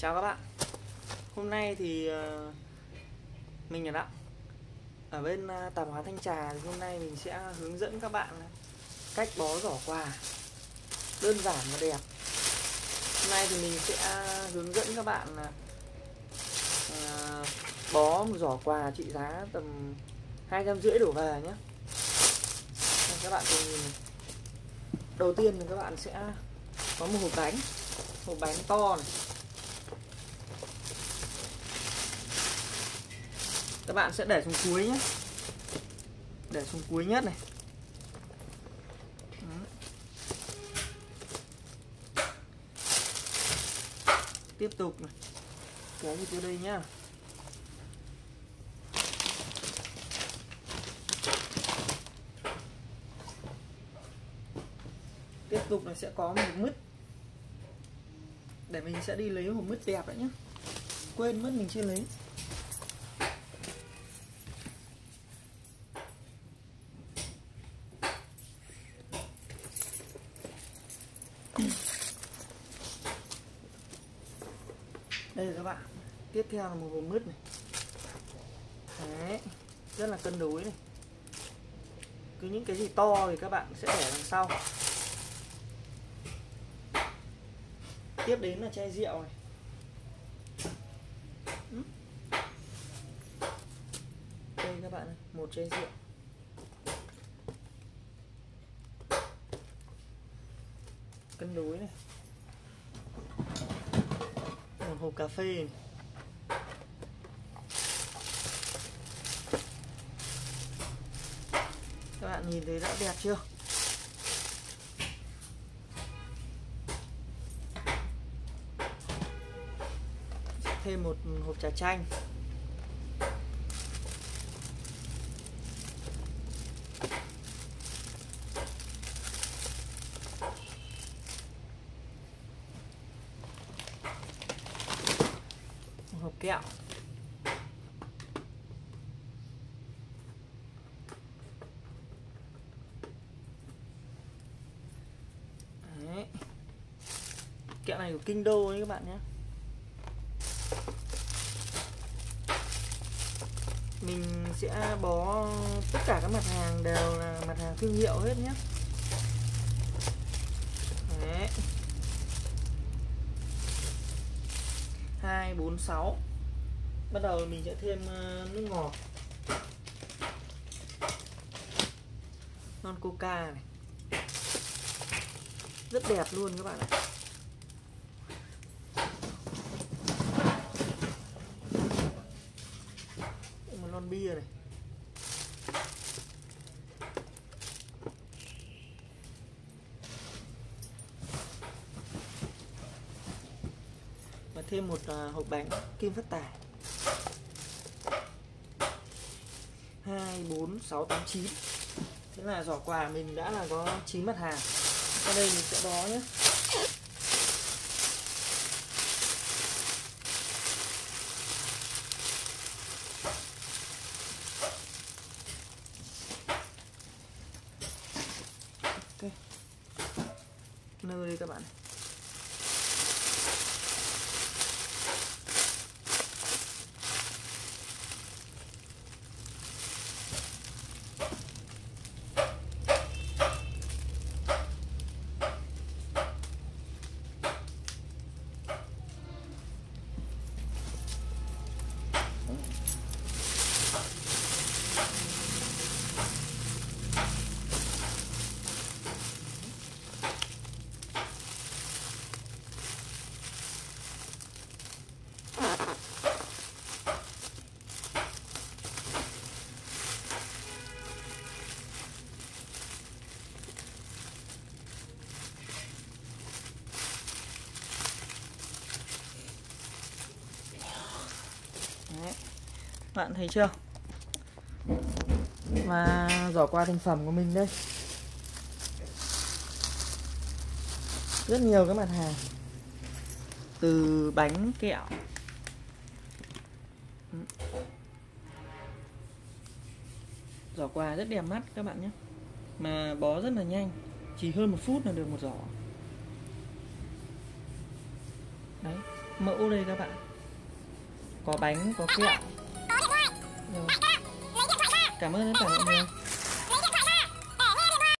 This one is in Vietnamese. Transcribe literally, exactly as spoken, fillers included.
Chào các bạn. Hôm nay thì uh, mình là Đặng ở bên uh, tạp hóa Thanh Trà. Thì hôm nay mình sẽ hướng dẫn các bạn cách bó giỏ quà đơn giản và đẹp. Hôm nay thì mình sẽ hướng dẫn các bạn uh, bó một giỏ quà trị giá tầm hai trăm rưỡi đổ về nhé. Các bạn cùng nhìn. Đầu tiên thì các bạn sẽ có một hộp bánh, hộp bánh to này. Các bạn sẽ để xuống cuối nhé, để xuống cuối nhất này. Đó. Tiếp tục này, kéo đi từ đây nhá. Tiếp tục là sẽ có một mứt. Để mình sẽ đi lấy hộp mứt đẹp đấy nhé. Quên mất mình chưa lấy. Đây là các bạn. Tiếp theo là một hộp mứt này. Đấy, rất là cân đối này. Cứ những cái gì to thì các bạn sẽ để đằng sau. Tiếp đến là chai rượu này. Đây các bạn, một chai rượu. Cân đối này. Một hộp cà phê này. Các bạn nhìn thấy đã đẹp chưa? Thêm một hộp trà chanh. Một hộp kẹo. Đấy. Kẹo này của Kinh Đô đấy các bạn nhé. Mình sẽ bó tất cả các mặt hàng đều là mặt hàng thương hiệu hết nhé. Đấy. hai, bốn, sáu. Bắt đầu mình sẽ thêm nước ngọt. Non Coca này. Rất đẹp luôn các bạn ạ. Một lon bia này. Và thêm một uh, hộp bánh Kim Phát Tài. Hai, bốn, sáu, tám, chín. Thế là giỏ quà mình đã là có chín mặt hàng. Sau đây mình sẽ bó nhé. Ok. Nơ đi các bạn. Đấy. Bạn thấy chưa? Và giỏ quà thành phẩm của mình đây. Rất nhiều cái mặt hàng. Từ bánh kẹo. Giỏ quà rất đẹp mắt các bạn nhé. Mà bó rất là nhanh. Chỉ hơn một phút là được một giỏ. Đấy, mẫu đây các bạn. Có bánh, có kẹo. Rồi. Cảm ơn tất cả mọi người.